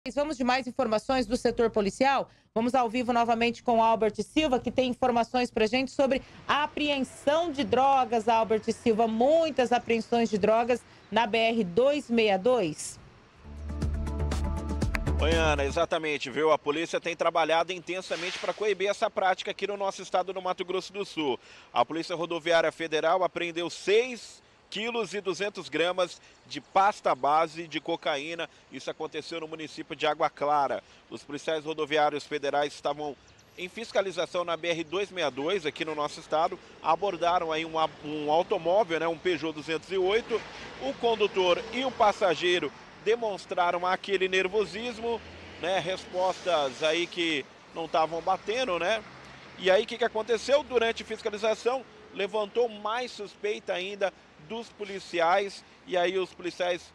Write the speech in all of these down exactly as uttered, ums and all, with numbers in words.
Vamos de mais informações do setor policial? Vamos ao vivo novamente com Albert Silva, que tem informações para gente sobre a apreensão de drogas. Albert Silva, muitas apreensões de drogas na B R duzentos e sessenta e dois. Oi, Ana, exatamente, viu? A polícia tem trabalhado intensamente para coibir essa prática aqui no nosso estado do Mato Grosso do Sul. A Polícia Rodoviária Federal apreendeu seis quilos e duzentos gramas de pasta base de cocaína. Isso aconteceu no município de Água Clara. Os policiais rodoviários federais estavam em fiscalização na B R duzentos e sessenta e dois, aqui no nosso estado, abordaram aí um, um automóvel, né, um Peugeot duzentos e oito. O condutor e o passageiro demonstraram aquele nervosismo, né, respostas aí que não estavam batendo, né? E aí o que, que aconteceu? Durante a fiscalização, levantou mais suspeita ainda dos policiais, e aí os policiais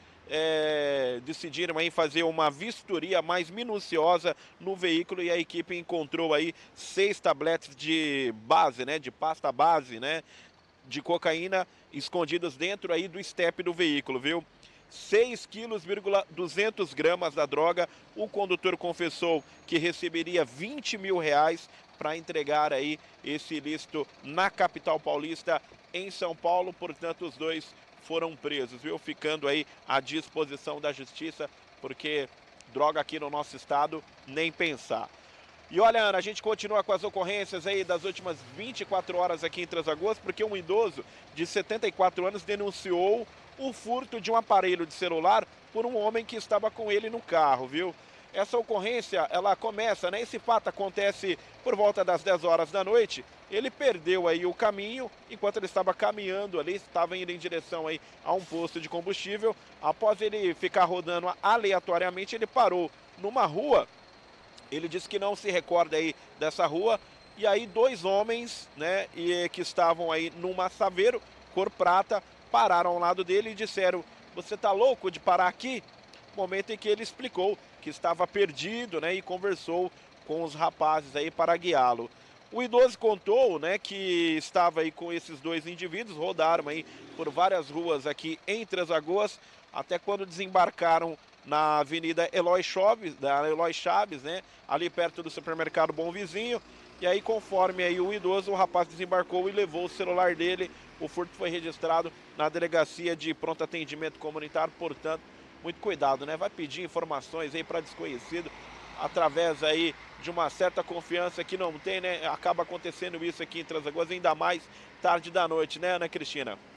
é, decidiram aí fazer uma vistoria mais minuciosa no veículo, e a equipe encontrou aí seis tabletes de base, né, de pasta base, né, de cocaína escondidas dentro aí do estepe do veículo, viu? seis quilos e duzentos gramas da droga. O condutor confessou que receberia vinte mil reais para entregar aí esse ilícito na capital paulista, em São Paulo. Portanto, os dois foram presos, viu? Ficando aí à disposição da justiça, porque droga aqui no nosso estado, nem pensar. E olha, Ana, a gente continua com as ocorrências aí das últimas vinte e quatro horas aqui em Três Lagoas, porque um idoso de setenta e quatro anos denunciou o furto de um aparelho de celular por um homem que estava com ele no carro, viu? Essa ocorrência, ela começa, né? Esse fato acontece por volta das dez horas da noite. Ele perdeu aí o caminho enquanto ele estava caminhando ali, estava indo em direção aí a um posto de combustível. Após ele ficar rodando aleatoriamente, ele parou numa rua. Ele disse que não se recorda aí dessa rua. E aí dois homens, né, e, que estavam aí numa Saveiro, cor prata, pararam ao lado dele e disseram: "Você tá louco de parar aqui?" Momento em que ele explicou que estava perdido, né, e conversou com os rapazes aí para guiá-lo. O idoso contou, né, que estava aí com esses dois indivíduos, rodaram aí por várias ruas aqui em Três Lagoas, até quando desembarcaram na Avenida Eloy Chaves, da Eloy Chaves, né, ali perto do supermercado Bom Vizinho. E aí, conforme aí o idoso, o rapaz desembarcou e levou o celular dele. O furto foi registrado na Delegacia de Pronto Atendimento Comunitário. Portanto, muito cuidado, né? Vai pedir informações aí para desconhecido através aí de uma certa confiança que não tem, né? Acaba acontecendo isso aqui em Três Lagoas, ainda mais tarde da noite, né, Ana Cristina?